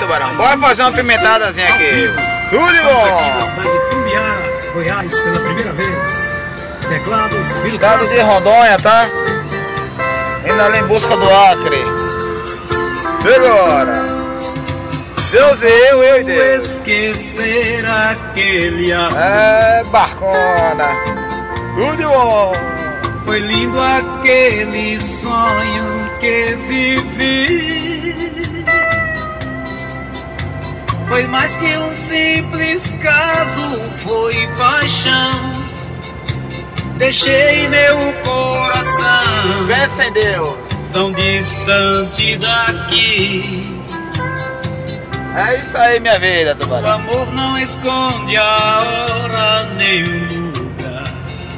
Tubarão. Bora fazer uma pimentadazinha aqui. Tudo de Estamos aqui na bom. cidade de Tumbiá, Goiás, pela primeira vez. Teclados, Estado de Rondônia, tá? Indo ali em busca do Acre. Segura. Deus e eu e Deus. Esquecer aquele amor. É, barcona. Tudo de bom. Foi lindo aquele sonho que vivi. Foi mais que um simples caso, foi paixão. Deixei meu coração Vem, Deus. tão distante daqui. É isso aí, minha vida, O Tubarão. amor não esconde a hora nem o lugar.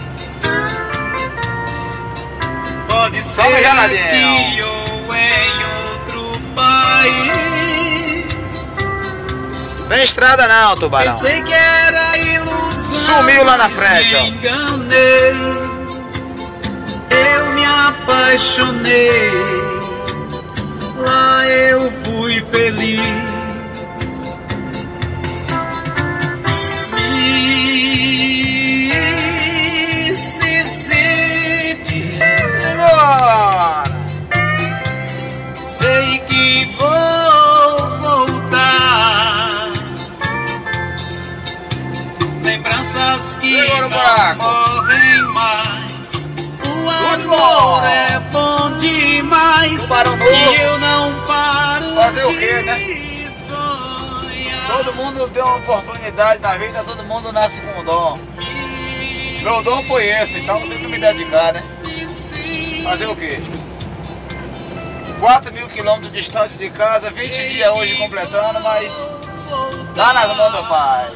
Pode ser Vamos, aqui Janadinho. ou em outro país. Vem estrada não, Tubarão. Pensei que era ilusão, Sumiu lá na mas frente, ó. me enganei. Eu me apaixonei. Lá eu fui feliz. Mississippi, Agora. sei que vou voltar. Lembranças que Segura o não buraco. morrem mais. O Tudo amor bom. é bom demais. Tubarão novo. E eu não paro Fazer o quê, de né? sonhar. Todo mundo tem uma oportunidade na vida, todo mundo nasce com um dom. Meu dom foi esse, então eu tenho que me dedicar, né? Fazer o quê? 4.000 quilômetros distante de casa, 20 dias hoje completando, mas tá nas mãos do pai.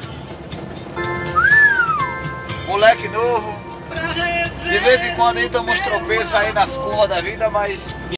Moleque novo, de vez em quando aí toma uns tropeços aí nas curvas da vida, mas